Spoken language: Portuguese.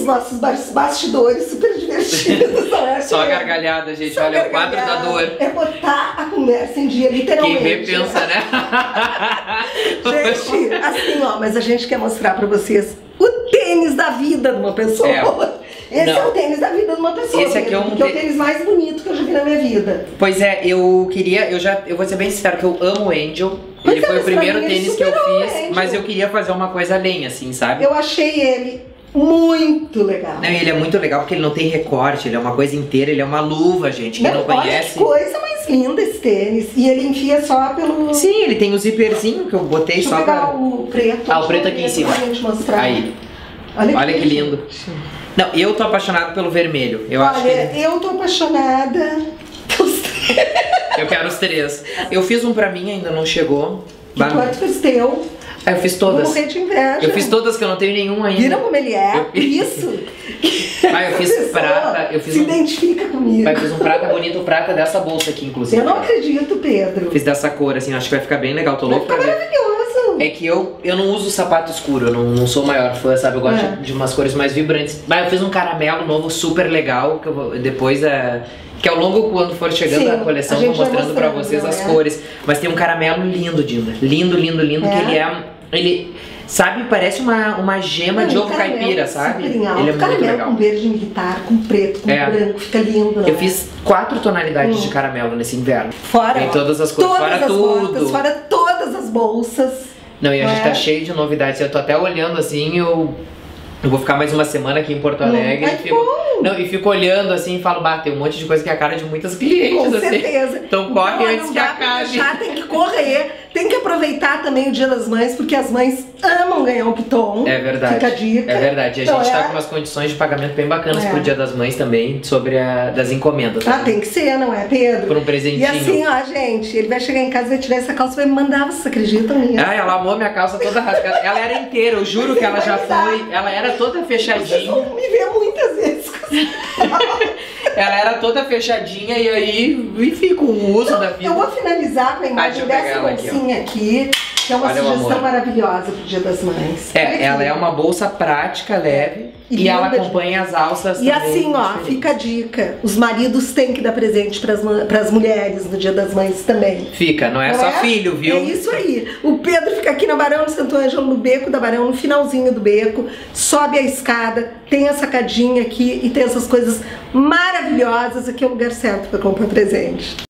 nossos bastidores super divertidos. Só gargalhada, gente. Só olha, gargalhada. O quadro da dor. É botar a conversa em dia, literalmente. Quem vê pensa, né? Gente, assim, ó, mas a gente quer mostrar pra vocês o tênis da vida de uma pessoa. Esse é o tênis da vida de uma pessoa. Esse aqui é o tênis mais bonito que eu já vi na minha vida. Pois é, eu vou ser bem sincero que eu amo o Angel. Ele foi o primeiro tênis que eu fiz, mas eu queria fazer uma coisa além, assim, sabe? Eu achei ele muito legal. Não, ele é muito legal porque ele não tem recorte, ele é uma coisa inteira, ele é uma luva, gente. Quem não conhece. Olha que coisa mais linda esse tênis. E ele enfia só pelo... Sim, ele tem o zíperzinho que eu botei só pra... Deixa eu pegar o preto. Ah, o preto aqui em cima. Pra gente mostrar. Aí. Olha que lindo. Não, eu tô apaixonado pelo vermelho. Eu tô apaixonada pelos três. Eu quero os três. Eu fiz um pra mim, ainda não chegou. Enquanto fez teu. Eu fiz todas. Vou morrer de inveja. Eu fiz todas que eu não tenho nenhum ainda. Viram como ele é? Isso. Eu fiz prata. Eu fiz Se identifica comigo. Eu fiz um prata bonito, prata dessa bolsa aqui, inclusive. Eu não acredito, Pedro. Fiz dessa cor, assim, acho que vai ficar bem legal. Tô louco pra ver. Maravilhoso. É que eu não uso sapato escuro, eu não sou o maior fã, sabe? Eu gosto de umas cores mais vibrantes. Mas eu fiz um caramelo novo super legal, que eu vou, depois que ao longo, quando for chegando a coleção, eu vou mostrando pra vocês as cores. Mas tem um caramelo lindo, Dinda. Lindo, lindo, lindo, que ele sabe, parece uma gema de ovo caipira, sabe? Ele é muito legal. Com verde militar, com preto, com branco, fica lindo. Eu fiz 4 tonalidades de caramelo nesse inverno. Fora em todas as cores, fora tudo. Botas, fora todas as bolsas. Não, e a gente tá cheio de novidades. Eu tô até olhando assim, eu vou ficar mais uma semana aqui em Porto Alegre. E fico olhando assim e falo, tem um monte de coisa que é a cara de muitas clientes. Com assim. certeza. Então corre antes que acabe. Tem que correr. Tem que aproveitar também o Dia das Mães, porque as mães amam ganhar um piton. É verdade. Fica a dica. É verdade. E a gente tá com umas condições de pagamento bem bacanas pro Dia das Mães também, sobre das encomendas. Tem que ser, não é, Pedro? Por um presentinho. E assim, ó, gente, ele vai chegar em casa e vai tirar essa calça e vai me mandar, vocês acreditam nisso? Ela amou minha calça toda rasgada. Ela era inteira, eu juro que ela já foi. Ela era toda fechadinha. Vocês vão me ver muitas vezes. Ela era toda fechadinha e aí, enfim, com o uso da vida. Eu vou finalizar com a imagem dessa bolsinha aqui, que é uma sugestão maravilhosa pro Dia das Mães. Ela é uma bolsa prática, leve. E ela acompanha as alças também. E assim, ó, fica a dica. Os maridos têm que dar presente pras mulheres no Dia das Mães também. Fica, não é só filho, viu? É isso aí. O Pedro fica aqui na Barão de Santo Ângelo, no beco da Barão, no finalzinho do beco. Sobe a escada, tem a sacadinha aqui e tem essas coisas maravilhosas. Aqui é o lugar certo pra comprar presente.